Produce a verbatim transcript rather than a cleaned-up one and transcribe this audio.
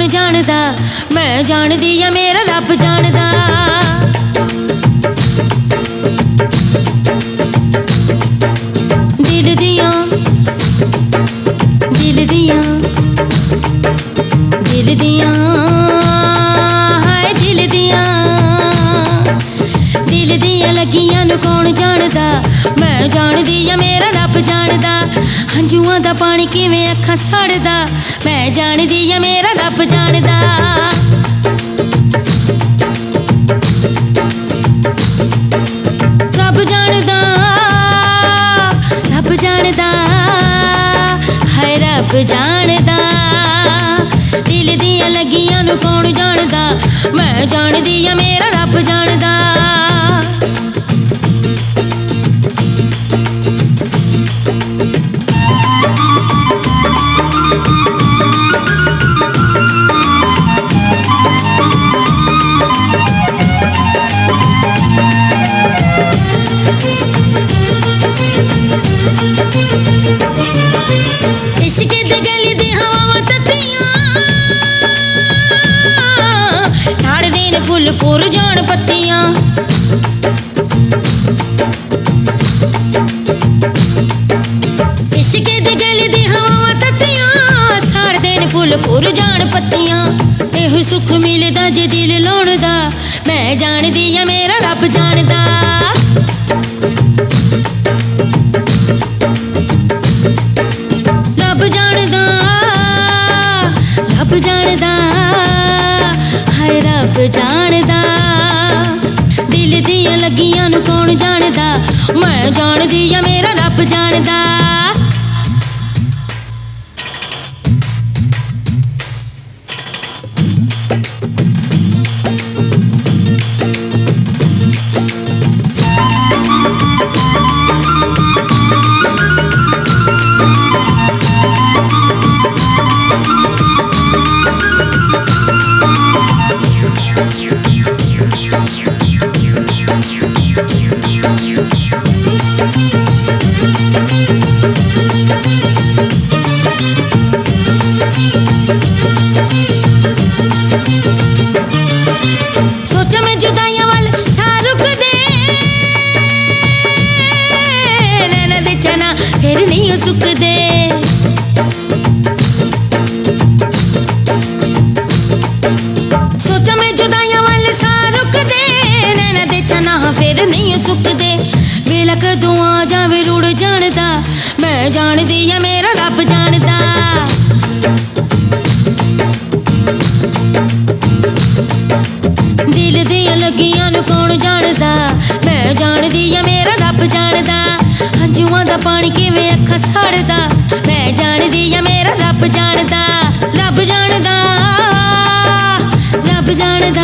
कौन जानदा, मैं जानदी या मेरा रब जानदा। दिल दियां दिल दियां दिल दियां हाय दिल दियां दिल दियां लगियां नू कौन जानदा, मैं जानदी या मेरा रब जानदा। हंजुआं दा पानी किवें अखां सड़दा, मैं जानदी या मेरा रब जानदा। रब जानदा रब जानदा हाय रब जानदा। दिल दियां लगियां नू कौन जानदा, मैं जानदी या मेरा रब जानदा। इश्क दी गली दी हवावां तत्तियां, साढ़े दिन फुल पुर जान पत्तियां। इश्क दी गली दी हवावां तत्तियां, साढ़े दिन फुल पुर जान पत्तियां। एहो सुख मिलदा जे दिल लाउणदा, मैं जानदी या मेरा रब जानदा। रब जानदा रब जानदा हाय रब जानदा। दिल दियां लगियां नू कौन जानदा, मैं जानदी या मेरा रब जानदा। सोचा मैं जुदाइयां वाल सारुक दे, नैना दे चना फिर नहीं हो सुख दे। सोचा मैं जुदाइयां वाल सारुक दे, नैना दे चना फिर नहीं हो सुख दे। वेला कदों आ जावे रुड़ जानदा, मैं जानदी या मेरा रब जानदा। दिल दियां लगियां नू कौन जानदा, मैं जानदी या मेरा रब जानदा। हंजुआं दा पानी किवें अखां सड़दा, मैं जानदी या मेरा रब जानदा। रब जानदा रब जानदा